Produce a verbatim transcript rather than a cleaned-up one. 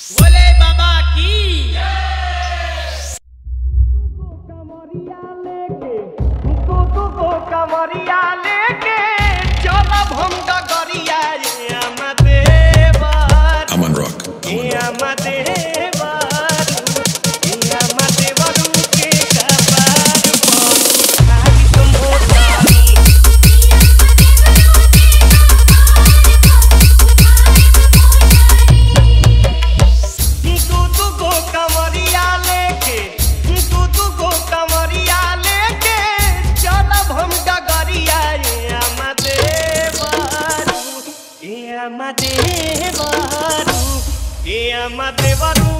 बोले बाबा की कमरिया लेके तू तू को कमरिया लेके चलो हम डगरिया ये अमदेवर AMAN rock. ये अमदेवर ये अमदेवर के कपार पर आई तुम होतानी तू तू को कमरिया लेके तू तू को कमरिया लेके चलो हम डगरिया ये अमदेवर ये अमदेवर ये अमदेवर